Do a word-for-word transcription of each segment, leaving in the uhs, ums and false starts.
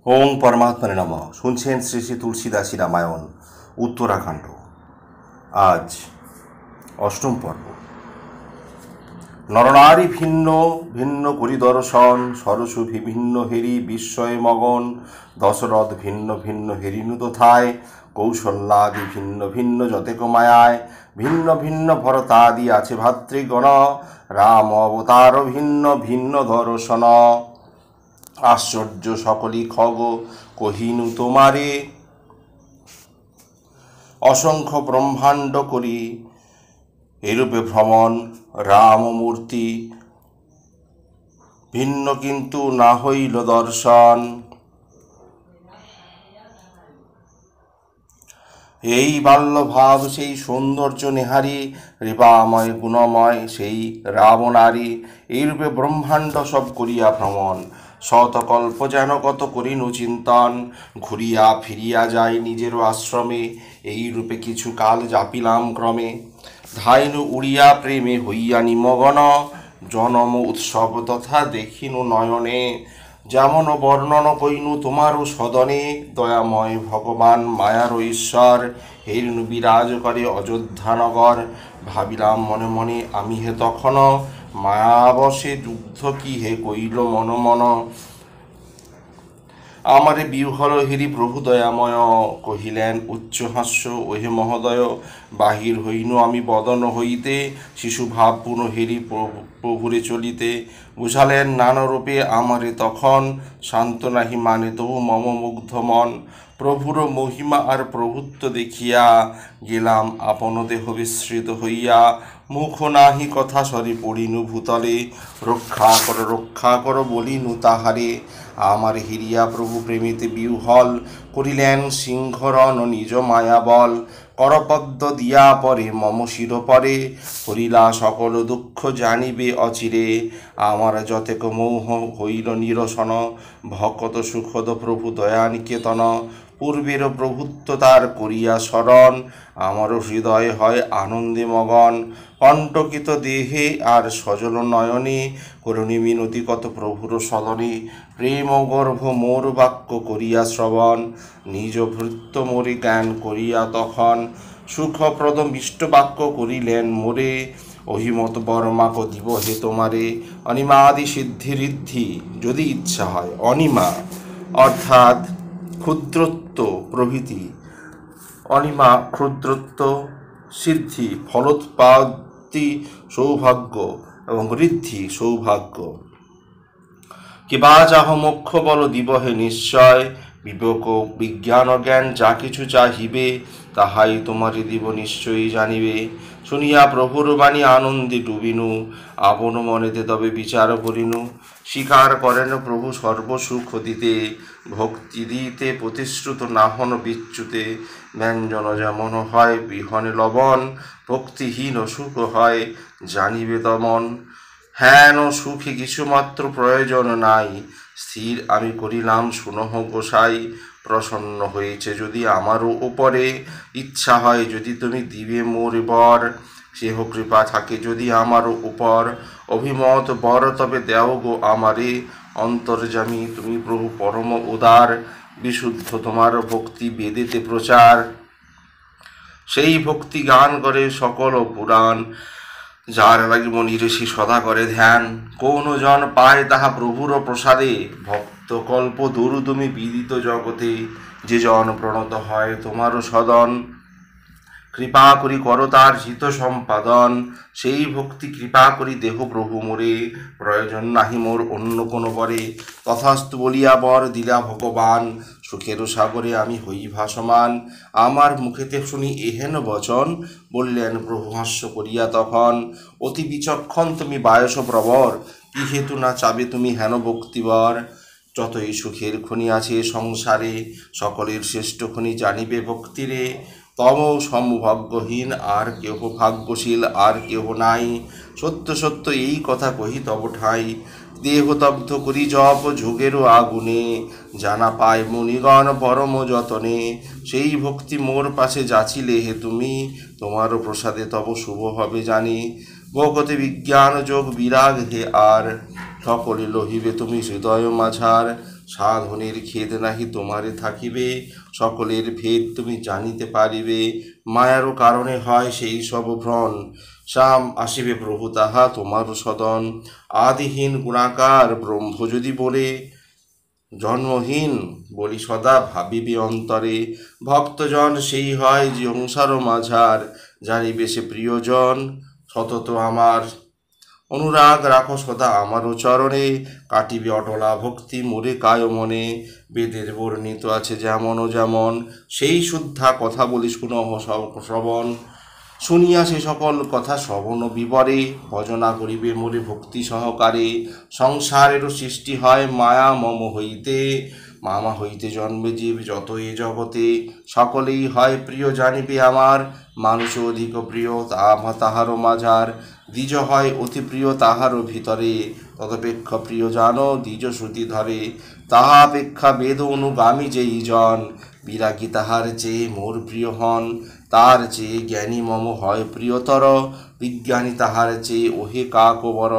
ওং পরমাত্মনে নমঃ। শুনছেন শ্রী শ্রী তুলসীদাসী রামায়ণ উত্তরাখণ্ড। আজ অষ্টম পর্ব। নরনারী ভিন্ন ভিন্ন করি দর্শন, সরসু বিভিন্ন হেরি বিস্ময়ে মগন। দশরথ ভিন্ন ভিন্ন হেরিনু তথায়, কৌশল্যাদি ভিন্ন ভিন্ন যতেক মায়ায়। ভিন্ন ভিন্ন ভরতাদি আছে ভাতৃগণ, রাম অবতার ভিন্ন ভিন্ন দর্শন। আশ্চর্য সকলি খগ কহিনু তোমারে, অসংখ্য ব্রহ্মাণ্ড করি এরূপে ভ্রমণ। রামমূর্তি ভিন্ন কিন্তু না হইল দর্শন। এই বাল্যভাব সেই সৌন্দর্য নেহারি, রেপাময় গুণময় সেই রাবণারী। এইরূপে ব্রহ্মাণ্ড সব করিয়া ভ্রমণ, শতকল্প যেন কত করিনু চিন্তন। ঘুরিয়া ফিরিয়া যায় নিজের আশ্রমে, এই রূপে কিছু কাল যাপিলাম ক্রমে। ধাইনু উড়িয়া প্রেমে হইয়া নিমগন, জনম উৎসব তথা দেখিনু নয়নে। যেমন বর্ণন কইনু তোমারও সদনে, দয়াময় ভগবান মায়ার ঈশ্বর হেরিনু বিরাজ করে অযোধ্যানগর। ভাবিলাম মনে মনে আমি হে তখন, মায়াবশে যুদ্ধ কি হে কইল মন মন। আমারে বিহল হেরি প্রভু দয়াময়, কহিলেন উচ্চ হাস্য ওহে মহোদয়। বাহির হইনু আমি বদন হইতে, শিশু ভাব পুনঃ হেরি প্রভুরে চলিতে। বুঝালেন নানারূপে আমারে তখন, শান্ত নাহি মানে তবু মম মুগ্ধ মন। প্রভুর মহিমা আর প্রভুত্ব দেখিয়া, গেলাম আপন দেহ বিস্মৃত হইয়া। মুখ নাহি কথা সরি পড়িনু ভূতলে, রক্ষা কর রক্ষা কর বলিনু তাহারে। আমার হিরিয়া প্রভু প্রেমিতে বিহ্বল, করিলেন সিংহরণ নিজ মায়া বল। করপদ্ম দিয়া পরে মম শির পরে, করিলা সকল দুঃখ জানিবে অচিরে। আমার যতেক মোহ হইল নিরসন, ভকত সুখদ প্রভু দয়া নিকেতন। পূর্বের প্রভুত্ব তার করিয়া স্মরণ, আমারও হৃদয় হয় আনন্দে মগন। কণ্টকিত দেহে আর সজল নয়নে, করুণী মিনতি কত প্রভুর সদনে। প্রেম গর্ভ মোর বাক্য করিয়া শ্রবণ, নিজ ভৃত্য মোরে জ্ঞান করিয়া তখন। সুখপ্রদ মিষ্ট বাক্য করিলেন মোরে, অহিমত বর্মাক দিব হে তোমারে। অনিমাদি সিদ্ধি ঋদ্ধি যদি ইচ্ছা হয়, অনিমা অর্থাৎ ক্ষুদ্রত্ব প্রভৃতি। অনিমা ক্ষুদ্রত্ব, সিদ্ধি ফলোৎপত্তি সৌভাগ্য, এবং ঋদ্ধি সৌভাগ্য। কিবা চাহ মোক্ষ বল দিব হে নিশ্চয়, বিবেক বিজ্ঞান জ্ঞান যা কিছু চাহিবে, তাহাই তোমারে দিব নিশ্চয়ই জানিবে। শুনিয়া প্রভুর বাণী আনন্দে ডুবিনু, আপন মনেতে তবে বিচার করিনু। স্বীকার করেন প্রভু সর্বসুখ দিতে, ভক্তি দিতে প্রতিশ্রুত না হন বিচ্যুতে। ব্যঞ্জন যেমন হয় বিহনে লবণ, ভক্তিহীন সুখ হয় জানিবে দমন। হেন সুখে কিছুমাত্র প্রয়োজন নাই, স্থির আমি করিলাম শুনহ গোসাই। প্রসন্ন হয়েছে যদি আমারও উপরে, ইচ্ছা হয় যদি তুমি দিবে মোর বর। সেহ কৃপা থাকে যদি আমারও উপর, অভিমত বর তবে দেও গো আমারে। অন্তর্যামী তুমি প্রভু পরম উদার, বিশুদ্ধ তোমার ভক্তি বেদেতে প্রচার। সেই ভক্তি গান করে সকল পুরাণ, যার লাগি মনি ঋষি সদা করে ধ্যান। কোন জন পায় তাহা প্রভুর প্রসাদে, ভক্ত কল্প দূর তুমি বিদিত জগতে। যে জন প্রণত হয় তোমারও সদন, কৃপা করি করো তার হিত সম্পাদন। সেই ভক্তি কৃপা করি দেহ প্রভু মোরে, প্রয়োজন নাহি মোর অন্য কোনো বরে। তথাস্তু বলিয়া বর দিলা ভগবান, সুখের সাগরে আমি হই ভাসমান। আমার মুখেতে শুনি এহেন বচন, বললেন প্রভু হাস্য করিয়া তখন। অতি বিচক্ষণ তুমি বায়স প্রবর, কি হেতু না চাবে তুমি হেন ভক্তিবর। যতই সুখের খনি আছে সংসারে, সকলের শ্রেষ্ঠ খনি জানিবে ভক্তিরে। তম সমভাগ্যহীন আর কেহ ভাগ্যশীল আর কেহ নাই, সত্য সত্য এই কথা কহি তব ঠাই। দেহতব্ধ করি জপ যোগেরও আগুনে, জানা পায় মুনিগণ পরম যতনে। সেই ভক্তি মোর পাশে যাচিলে হে তুমি, তোমারও প্রসাদে তব শুভ হবে জানি। ভগতে বিজ্ঞান যোগ বিরাগ হে আর, সকলে লহিবে তুমি হৃদয় মাঝার। সাধনের খেদ নাহি তোমারে থাকিবে, সকলের ভেদ তুমি জানিতে পারিবে। মায়ারও কারণে হয় সেই সব ভ্রণ, শ্যাম আসিবে প্রভু তাহা তোমার সদন। আদিহীন গুণাকার ব্রহ্ম যদি বলে, জন্মহীন বলি সদা ভাবিবে অন্তরে। ভক্তজন সেই হয় যে সংসার মাঝার, জানিবে সে প্রিয়জন সতত আমার। অনুরাগ রাখো সদা আমারও চরণে, কাটিবে অটলা ভক্তি মোরে কায় মনে। বেদের বর্ণিত আছে যেমন ও যেমন, সেই শুদ্ধা কথা বলি শুনহ শ্রবণ। শুনিয়া সে সকল কথা শ্রবণ বিবরে, ভজনা করিবে মোরে ভক্তি সহকারে। সংসারেরও সৃষ্টি হয় মায়া মম হইতে, মামা হইতে জন্মে জীব যত এ জগতে। সকলেই হয় প্রিয় জানিবে আমার, মানুষ অধিক প্রিয় তাহা তাহারও মাঝার। দ্বিজ হয় অতি প্রিয় তাহারও ভিতরে, তদপেক্ষা প্রিয় জানো দ্বিজ শ্রুতি ধরে। তাহা অপেক্ষা বেদ অনুগামী যেই জন, বিরাগী তাহার চেয়ে মোর প্রিয় হন। তার চেয়ে জ্ঞানী মম হয় প্রিয়তর, বিজ্ঞানী তাহার চেয়ে ওহে কাক বড়।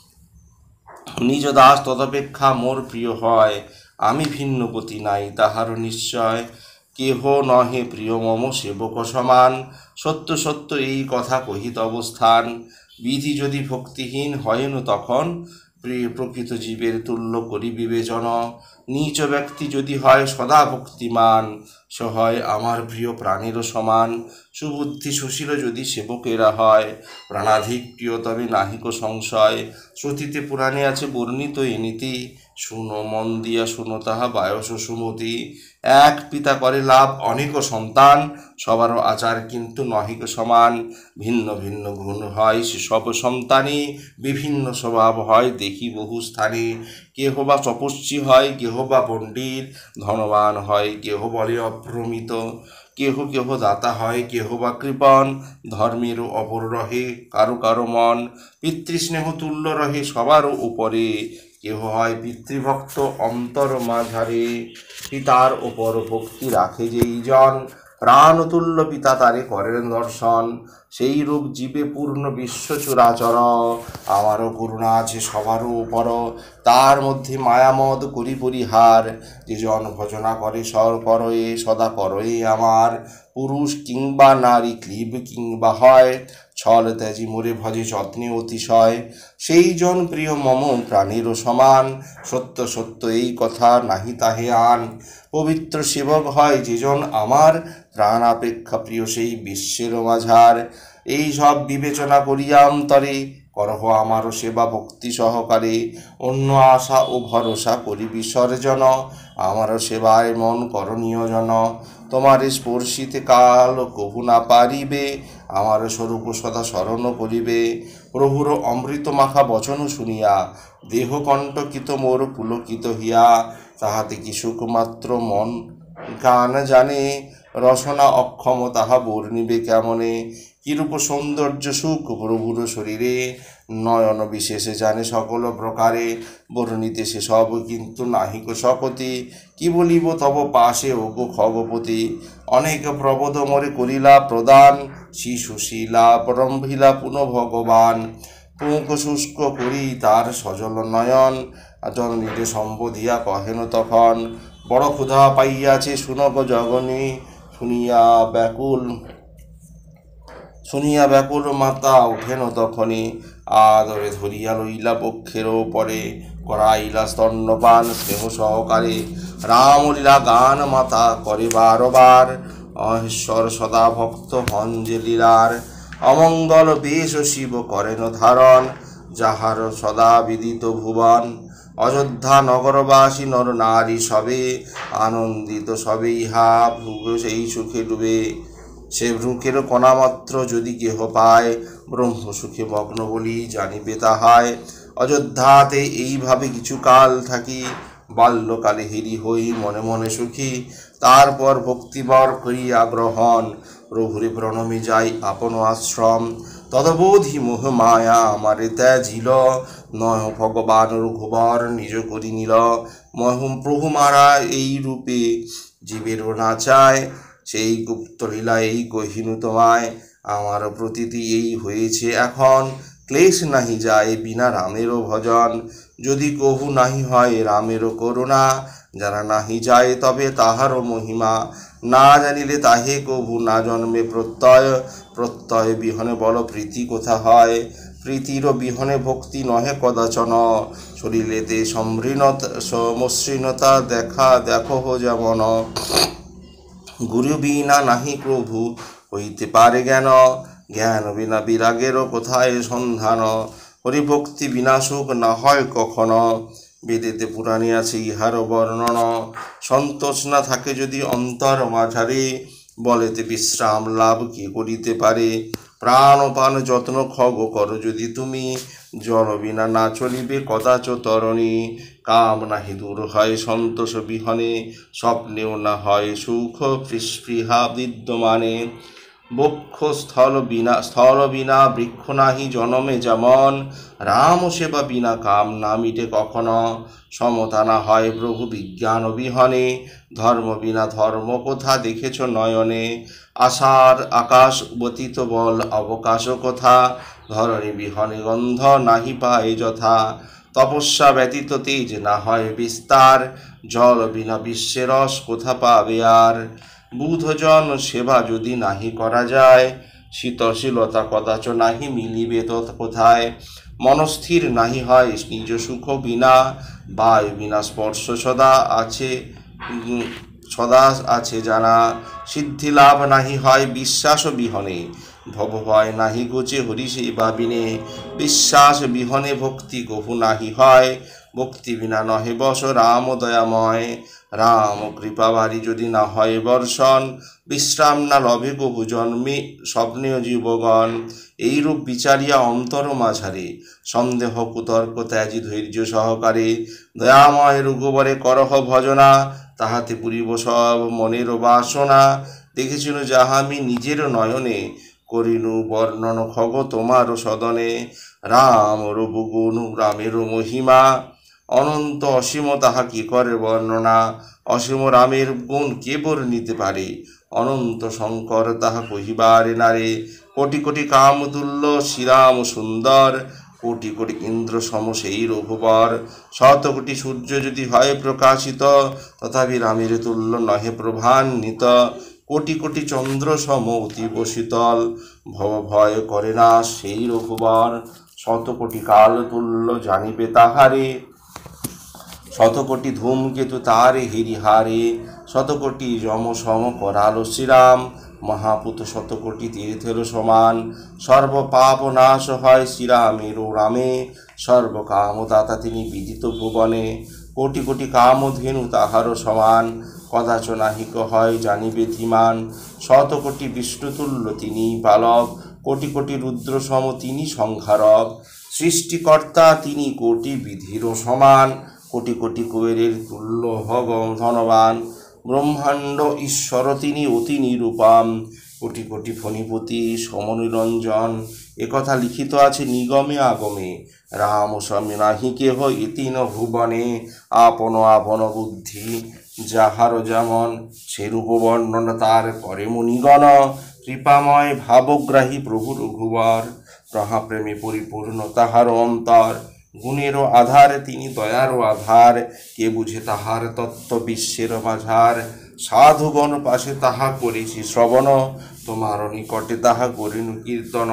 নিজ দাস তদপেক্ষা মোর প্রিয় হয়, আমি ভিন্ন গতি নাই তাহারও নিশ্চয়। কেহ নহে প্রিয় মম সেবক সমান, সত্য সত্য এই কথা কহিত অবস্থান। বিধি যদি ভক্তিহীন হয়েন তখন, প্রকৃত জীবের তুল্য করি বিবেচন। নীচ ব্যক্তি যদি হয় সদা ভক্তিমান, সে হয় আমার প্রিয় প্রাণেরও সমান। সুবুদ্ধি সুশীল যদি সেবকেরা হয়, প্রাণাধিক প্রিয় তবে নাহিক সংশয়। শ্রুতিতে পুরাণে আছে বর্ণিত এ নীতি, শুনো মন দিয়া শুনো তাহা বায়স সুমতি। এক পিতা করে লাভ অনেক সন্তান, সবারও আচার কিন্তু নহিক সমান। ভিন্ন ভিন্ন গুণ হয় সে সব সন্তানে, বিভিন্ন স্বভাব হয় দেখি বহু স্থানে। কেহ বা তপস্বী হয় কেহ বা পণ্ডিত, ধনবান হয় কেহ বলে অপ্রমিত। কেহ কেহ দাতা হয় কেহ বা কৃপণ, ধর্মেরও অপর রহে কারো কারো মন। পিতৃস্নেহ তুল্য রহে সবারও উপরে, কেহ হয় পিতৃভক্ত অন্তর মাঝারে। পিতার ওপর ভক্তি রাখে যেই জন, প্রাণতুল্য পিতা তারে করেন দর্শন। সেই রূপ জীবে পূর্ণ বিশ্ব চরাচর, আমারও করুণা আছে সবারও উপর। তার মধ্যে মায়ামদ করি পরিহার, যে জন ভজনা করে সর করয়ে সদা করয়ে আমার। পুরুষ কিংবা নারী ক্লীব কিংবা হয়, ছল ত্যাজি মোরে ভজে যত্নে অতিশয়। সেই জন প্রিয় মম প্রাণেরও সমান, সত্য সত্য এই কথা নাহি তাহে আন। পবিত্র সেবক হয় যেজন আমার, প্রাণ অপেক্ষা প্রিয় সেই বিশ্বের মাঝার। এই সব বিবেচনা করিয়া অন্তরে, করহ আমারও সেবা ভক্তি সহকারে। অন্য আশা ও ভরসা করি বিসর্জন, আমারও সেবায় মন করণীয় জন। তোমার স্পর্শিতে কাল কভু না পারিবে, আমার স্বরূপ সদা স্মরণ করিবে। প্রভুর অমৃত মাখা বচন শুনিয়া, দেহ কণ্টকিত মোর পুলকিত হিয়া। তাহাতে কি সুখমাত্র মন গান জানে, রসনা অক্ষম তাহা বর্ণিবে কেমনে। কিরূপ সৌন্দর্য সুখ প্রভুর শরীরে, নয়ন বিশেষে জানে সকল প্রকারে। বর্ণিতে সে সব কিন্তু নাহিক শকতি, কি বলিব তব পাশে ওগো খগপতি। অনেক প্রবোধ মরে করিলা প্রদান, শিশু শিলা পরম্ভিলা পুনঃ ভগবান। পুঙ্ক শুষ্ক করি তার সজল নয়ন, জননীরে সম্বোধিয়া কহেন তখন। বড় ক্ষুধা পাইয়াছে শুনক জগনী, শুনিয়া ব্যাকুল শুনিয়া ব্যাকুল মাতা উঠেন তখনই। আদরে ধরিয়া লইলা পক্ষের পরে, করাইলা স্তন্যপান স্নেহ সহকারে। রামলীলা গান মাতা করে বারবার, অহেশ্বর সদা ভক্ত হন যে লীলার। অমঙ্গল বেশ শিব করেন ধারণ, যাহার সদা বিদিত ভুবন। অযোধ্যা নগরবাসী নর নারী সবে, আনন্দিত সবে ইহা ভুগ সেই সুখে ডুবে। সে ভ্রুকের কণামাত্র যদি কেহ পায়, ব্রহ্ম সুখে মগ্ন বলি জানিবে তাহায়। অযোধ্যাতে এইভাবে কিছুকাল থাকি, বাল্যকালে হেরি হই মনে মনে সুখী। তারপর ভক্তিবর করিয়া গ্রহণ, প্রভুরে প্রণমে যাই আপন আশ্রম। তদবোধি মোহ মায়া আমারে ত্যাজিল, নয় ভগবান রঘুবর নিজ করি নিল। মহম প্রভু মারা এই রূপে জীবেরও না চায়, সেই গুপ্ত লীলা এই কহিনু তোমায়। আমার প্রতীতি এই হয়েছে এখন, ক্লেশ নাহি যায় বিনা রামেরও ভজন। যদি কহু নাহি হয় রামেরও করুণা, যারা নাহি যায় তবে তাহারও মহিমা, না জানিলে তাহে কভু না জন্মে প্রত্যয়, প্রত্যয় বিহনে বল প্রীতি কোথা হয়, প্রীতির বিহনে ভক্তি নহে কদাচন, শরীরেতে সমৃণতা সমসৃণতা দেখা দেখো যেমন, গুরু বিনা নাহি প্রভু হইতে পারে জ্ঞান, জ্ঞান বিনা বিরাগেরও কোথায় সন্ধান, হরিভক্তি বিনা সুখ না হয় কখনো, বেদেতে পুরাণে আছে ইহার বর্ণন, সন্তোষ না থাকে যদি অন্তর মাঝারে, বলেতে বিশ্রাম লাভ কে করিতে পারে, প্রাণ পান যত্ন খগ করো যদি তুমি, জল বিনা না চলিবে কদাচ তরণী, কাম নাহি দূর হয় সন্তোষ বিহনে, স্বপ্নেও না হয় সুখ স্পৃহা বিদ্যমানে, বক্ষ স্থল বিনা স্থল বিনা বৃক্ষ নাহি জনমে যেমন, রাম সেবা বিনা কাম না মিটে কখনো, সমতা না হয় প্রভু বিজ্ঞান বিহনে, ধর্ম বিনা ধর্ম কোথা দেখেছ নয়নে, আশার আকাশ ব্যতীত বল অবকাশ কোথা, ধরণী বিহনে গন্ধ নাহি পায় যথা, তপস্যা ব্যতীত তেজ না হয় বিস্তার, জল বিনা বিশ্বের রস কোথা পাবে আর, বুধজন সেবা যদি নাহি করা যায়, শীতশীলতা কদাচ নাহি মিলিবে তৎ কোথায়, মনস্থির নাহি হয় নিজ সুখ বিনা, বায়ু বিনা স্পর্শ সদা আছে সদা আছে জানা, সিদ্ধি লাভ নাহি হয় বিশ্বাস বিহনে, ভব ভয় নাহি গোচে হরি সেবা বিনে, বিশ্বাস বিহনে ভক্তি কভু নাহি হয়, ভক্তি বিনা নহে বস রাম দয়াময়, রাম কৃপা বাড়ি যদি না হয় বর্ষণ, বিশ্রাম না লভে কভু জন্মে স্বপ্নেও জীবগণ, এইরূপ বিচারিয়া অন্তর মাঝারে, সন্দেহ কুতর্ক ত্যাজি ধৈর্য সহকারে, দয়াময় রঘুবরে করহ ভজনা, তাহাতে পুরিব সব মনের বাসনা, দেখেছিল যাহা আমি নিজের নয়নে, করিনু বর্ণন খগ তোমারও সদনে, রাম রঘুগুণ রামেরও মহিমা, অনন্ত অসীম তাহা কি করে বর্ণনা, অসীম রামের গুণ কে বর্ণিতে পারে, অনন্ত শঙ্কর তাহা কহিবারে নারে, কোটি কোটি কামতুল্য শ্রীরাম সুন্দর, কোটি কোটি ইন্দ্র সম সেই রঘুবর, শত কোটি সূর্য যদি হয় প্রকাশিত, তথাপি রামের তুল্য নহে প্রভান্বিত, কোটি কোটি চন্দ্র সম অতীব শীতল, ভব ভয় করে না সেই রঘুবর, শত কোটি কাল তুল্য জানিবে তাহারে, শতকোটি ধূমকেতু তারে হিরিহারে, শতকোটি যম সম করালো শ্রীরাম, মহাপুত শতকোটি তীর্থের সমান, সর্ব পাপ নাশ হয় শ্রীরামের রামে, সর্বকামদাতা তিনি বিদিত ভুবনে, কোটি কোটি কামধেনু তাহারও সমান, কদাচ নাহিক হয় জানিবে ধীমান, শতকোটি বিষ্ণুতুল্য তিনি পালক, কোটি কোটি রুদ্র সম তিনি সংহারক, সৃষ্টিকর্তা তিনি কোটি বিধিরও সমান, কোটি কোটি কুবেরের তুল্য ভগ ধনবান, ব্রহ্মাণ্ড ঈশ্বর তিনি অতি নিরূপম, কোটি কোটি ফণিপতি সমনিরঞ্জন, একথা লিখিত আছে নিগমে আগমে, রাম স্বামী নাহি কেহ ইতিন ভুবনে, আপন আপন বুদ্ধি যাহার যেমন, সেরূপ বর্ণন তার করে মুনিগণ, কৃপাময় ভাবগ্রাহী প্রভু রঘুবর, মহাপ্রেমী পরিপূর্ণ তাহার অন্তর, গুণেরও আধার তিনি দয়ারও আধার, কে বুঝে তাহার তত্ত্ব বিশ্বের মাঝার, সাধুগণ পাশে তাহা করেছি শ্রবণ, তোমার নিকটে তাহা করিনু কীর্তন,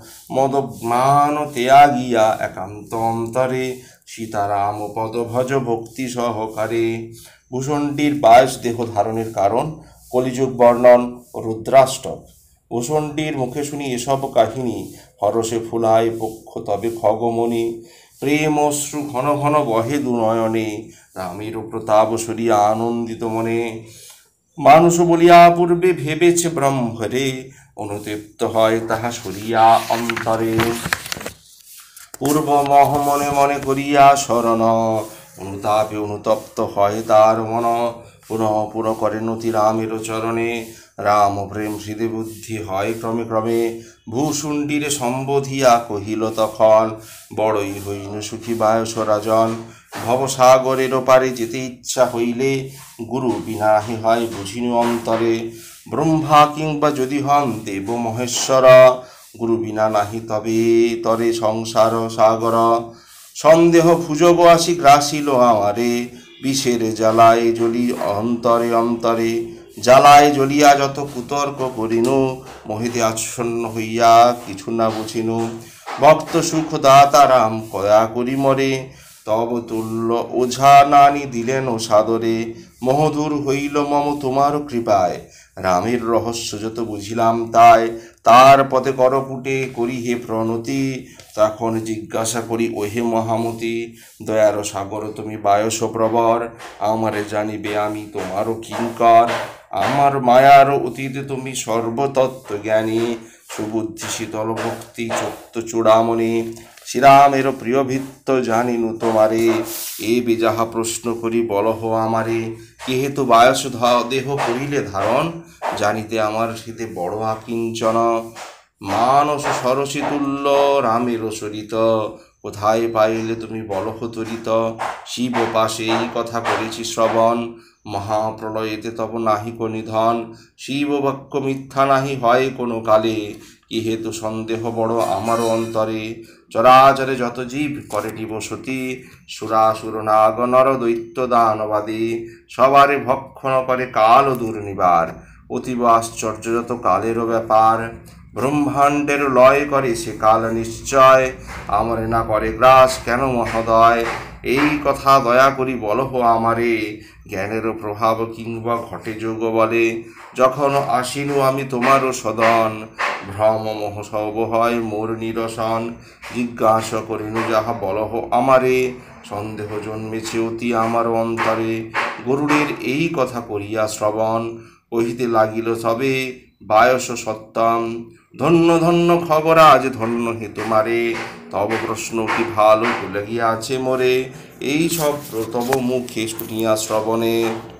মদমান ত্যাগিয়া একান্ত অন্তরে, সীতারাম পদ ভজ ভক্তি সহকারে, ভূষণটির বাইশ দেহ ধারণের কারণ, কলিযুগ বর্ণন ও রুদ্রাষ্টক, ভূষণটির মুখে শুনি এসব কাহিনী, হরষে ফুলায় পক্ষ তবে খগমণি, প্রেম অশ্রু ঘন ঘন বহে দুনয়নে, রামের প্রতাপ সরিয়া আনন্দিত মনে, মানুষ বলিয়া পূর্বে ভেবেছে ব্রহ্মরে, অনুতপ্ত হয় তাহা সরিয়া অন্তরে, পূর্ব মহ মনে মনে করিয়া শরণ, অনুতাপে অনুতপ্ত হয় তার মন, পুনঃ পুনঃ করে নতি রামের চরণে, রাম প্রেম হৃদয় বুদ্ধি হয় ক্রমে ক্রমে, ভূষুণ্ডিরে সম্বোধিয়া কহিল তখন, বড়ই হইনু সুখী বায়স রাজন, ভবসাগরের পারে যেতে ইচ্ছা হইলে, গুরু বিনাহি হয় বুঝিনু অন্তরে, ব্রহ্মা কিংবা যদি হন দেব মহেশ্বর, গুরু বিনা নাহি তবে তরে সংসার সাগর, সন্দেহ ভুজগ আসি গ্রাসিল আমারে, বিষের জ্বালায় জ্বলি অন্তরে অন্তরে, জ্বালায় জ্বলিয়া যত কুতর্ক করিনু, মোহিতে আচ্ছন্ন হইয়া কিছু না বুঝিনু। ভক্ত সুখ দাতা রাম কয়া করি মরে, তব তুল্য ওঝা নানি দিলেন ও সাদরে। মহধুর হইল মম তোমার কৃপায়, রামের রহস্য যত বুঝিলাম তাই। তার পথে করপুটে করি হে প্রণতি, তখন জিজ্ঞাসা করি ওহে মহামতি। দয়ার সাগর তুমি বায়স প্রবর, আমারে জানিবে আমি তোমারও কিঙ্কর। আমার মায়ার অতীতে তুমি সর্বতত্ত্ব জ্ঞানী, সুবুদ্ধি শীতল ভক্তি চত্ব চূড়ামণি। শ্রীরামের প্রিয় ভিত্ত জানিনু তোমারে, এ বেজাহা প্রশ্ন করি বলহ আমারে। কেহেতু বায়স দেহ করিলে ধারণ, জানিতে আমার শীতে বড় আকিঞ্চন। মানস সরসী তুল্য রামের সরিত, কোথায় পাইলে তুমি বলহ তরিত। শিব পাশে এই কথা করেছি শ্রবণ, মহাপ্রলয়েতে তব নাহিক নিধন। শিব বাক্য মিথ্যা নাহি হয় কোনো কালে, কি হেতু সন্দেহ বড় আমার অন্তরে। চরাচরে যত জীব করে বসতি, সুরাসুর নাগ নর দৈত্য দানবাদী, সবারে ভক্ষণ করে কাল দুর্নিবার। অতীব আশ্চর্য যত কালেরও ব্যাপার, ব্রহ্মাণ্ডের লয় করে সে কাল নিশ্চয়। আমারে না করে গ্রাস কেন মহোদয়, এই কথা দয়া করি বলহ আমারে। জ্ঞানেরও প্রভাব কিংবা ঘটে যোগ বলে, যখন আসিনু আমি তোমারও সদন। ভ্রম মোহ সব হয় মোর নিরসন, জিজ্ঞাসা করিনু যাহা বলহ আমারে। সন্দেহ জন্মেছে অতি আমার অন্তরে, গরুড়ের এই কথা করিয়া শ্রবণ। কহিতে লাগিল সবে বায়স সত্যম, ধন্য ধন্য খবর আজ ধন্য হে তোমারে। তব প্রশ্ন কি ভালো লাগিয়াছে মোরে, এই সব তব মুখে শুনিয়া শ্রবণে।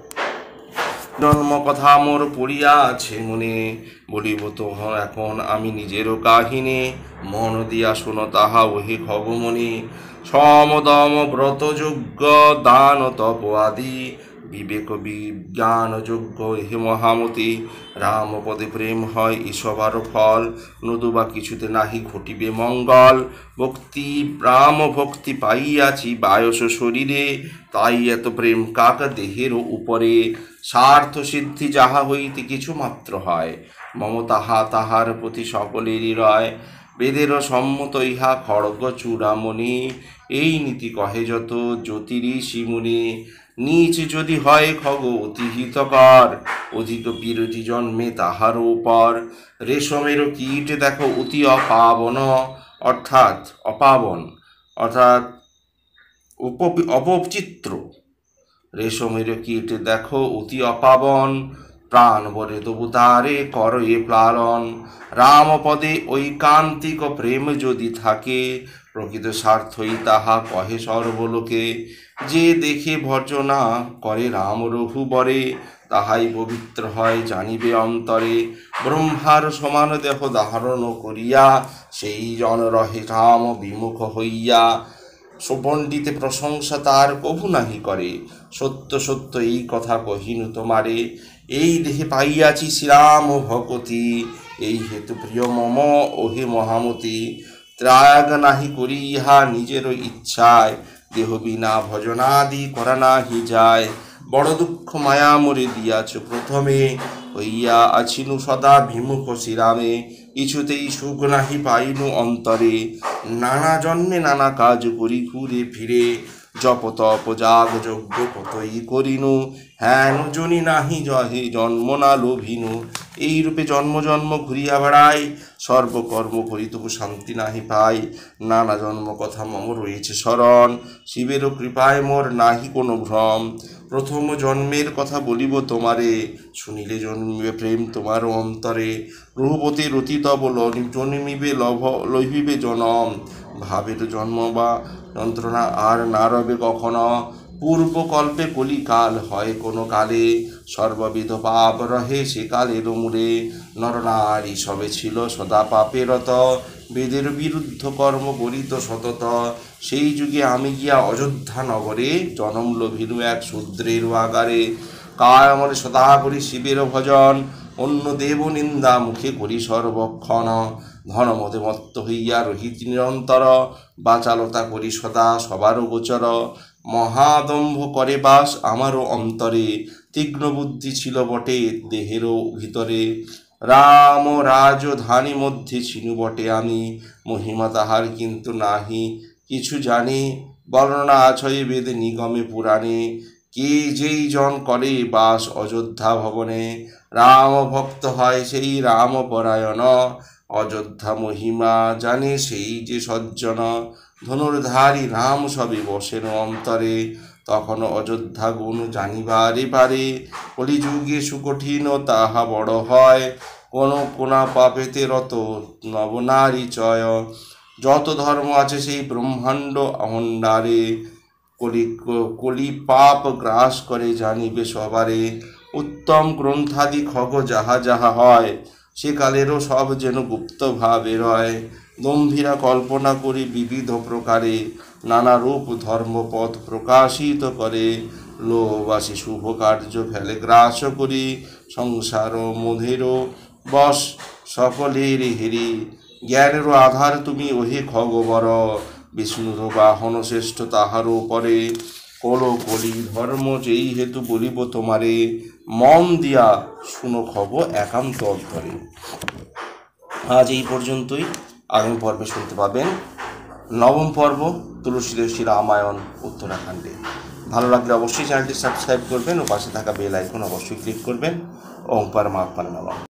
জন্ম কথা মোর পড়িয়া আছে মনে, বলিব তো এখন আমি নিজেরও কাহিনী। মন দিয়া শোনো তাহা ওহে খগমণি, সমদম ব্রত যজ্ঞ দান তপ আদি। বিবেক বিজ্ঞান যোগ্য হে মহামতি, রামপদে প্রেম হয় এসবারও ফল। নতুবা কিছুতে নাহি ঘটিবে মঙ্গল, ভক্তি রাম ভক্তি পাইয়াছি বায়স শরীরে। তাই এত প্রেম কাক দেহের উপরে, স্বার্থ সিদ্ধি যাহা হইতে কিছু মাত্র হয়। মম তাহা তাহার প্রতি সকলেরই রয়, বেদেরও সম্মত ইহা খড়গ চূড়ামণি। এই নীতি কহে যত জ্যোতিষী মুনি, নিচ যদি হয় খগ অতি হিতকর, অধিক বিরোধী জন্মে তাহার উপর। রেশমের কীট দেখো অতি অপাবন, অর্থাৎ অপাবন অর্থাৎ অপচিত্র। রেশমের কীট দেখো অতি অপাবন, প্রাণ বরে তবু তারে কর এ প্লালন। রামপদে ঐকান্তিক প্রেম যদি থাকে, প্রকৃত স্বার্থই তাহা কহে সর্বলোকে। যে দেখে ভর্জনা করে রাম রঘুবরে, তাহাই পবিত্র হয় জানিবে অন্তরে। ব্রহ্মার সমান দেহ ধারণ করিয়া, সেই জন রহে রাম বিমুখ হইয়া। সুপণ্ডিতে প্রশংসা তার কভু নাহি করে, সত্য সত্য এই কথা কহিনু তোমারে। এই দেহে পাইয়াছি শ্রীরাম ভকতি, এই হেতু প্রিয় মম ওহে মহামতি। ত্যাগ নাহি করি ইহা নিজের ইচ্ছায়, দেহ বিনা ভজনাদি করা নাহি যায়। বড় দুঃখ মায়া মরে দিয়াছ প্রথমে, হইয়া আছিনু সদা বিমুখ শ্রীরামে। কিছুতেই সুখ নাহি পাইনু অন্তরে, নানা জন্মে নানা কাজ করি ঘুরে ফিরে। জপ তপ যাগ যজ্ঞ কতই করিনু, হেন জনি নাহি জহে জন্ম না লোভিনু। এই রূপে জন্ম জন্ম ঘুরিয়া বেড়াই, সর্বকর্ম করি তবু শান্তি নাহি পাই। নানা জন্ম কথা মম রয়েছে স্মরণ, শিবেরও কৃপায় মোর নাহি কোনো ভ্রম। প্রথম জন্মের কথা বলিব তোমারে, শুনিলে জন্মিবে প্রেম তোমার অন্তরে। রঘুপতি রতি তব জন্মিবে লভ লভিবে জনম, ভাবের জন্ম বা যন্ত্রণা আর না রবে কখনো। পূর্বকল্পে কলিকাল হয় কোনো কালে, সর্ববিধ পাপ রহে সে কালের মূলে। নরনারী সবে ছিল সদা পাপেরত, বেদের বিরুদ্ধ কর্ম করিত সতত। সেই যুগে আমি গিয়া অযোধ্যা নগরে, জনম লভিনু এক শূদ্রের আগারে। কায় আমরে সদা করি শিবের ভজন, অন্য দেব নিন্দা মুখে করি সর্বক্ষণ। ধনমদে মত্ত হইয়া রহিত নিরন্তর, বাচালতা করি সদা সবার গোচর। মহাদম্ভ করে বাস আমারও অন্তরে, তীক্ষ্ণ বুদ্ধি ছিল বটে দেহেরও ভিতরে। রাম রাজধানী মধ্যে ছিনু বটে আমি, মহিমা তাহার কিন্তু নাহি কিছু জানি। বর্ণনা আছয়ে বেদ নিগমে পুরাণে, কে যেই জন করে বাস অযোধ্যা ভবনে। রাম ভক্ত হয় সেই রাম পরায়ণ, অযোধ্যা মহিমা জানে সেই যে সজ্জন। ধনুর্ধারী রাম সবে বসেন অন্তরে, তখন অযোধ্যা গুণ জানিবারে পারে। কলিযুগে সুকঠিন তাহা বড় হয়, কোন কোনা পাপেতে রত নবনারী চয়। যত ধর্ম আছে সেই ব্রহ্মাণ্ড অহণ্ডারে, কলি কলি পাপ গ্রাস করে জানিবে সবারে। উত্তম গ্রন্থাদি খগ যাহা যাহা হয়, সেকালেরও সব যেন গুপ্ত ভাবে রয়। গম্ভীরা কল্পনা করি বিবিধ প্রকারে, নানা রূপ ধর্মপথ প্রকাশিত করে। লোবাসী শুভ কার্য ফেলে গ্রাস করি, সংসার মধেরও বশ সকলের হেরি। জ্ঞানেরও আধার তুমি ওহে খগবর, বিষ্ণুর বাহন শ্রেষ্ঠ তাহারও পরে। কল কলি ধর্ম যেই হেতু বলিব তোমারে, মন দিয়া শুনো খগ একান্ত অন্তরে। আজ এই পর্যন্তই, আগামী পর্বে শুনতে পাবেন নবম পর্ব তুলসীদেশী রামায়ণ উত্তরাখণ্ডে। ভালো লাগলে অবশ্যই চ্যানেলটি সাবস্ক্রাইব করবেন ও পাশে থাকা বেল আইকন অবশ্যই ক্লিক করবেন। ওম পরমাত্মা নমঃ।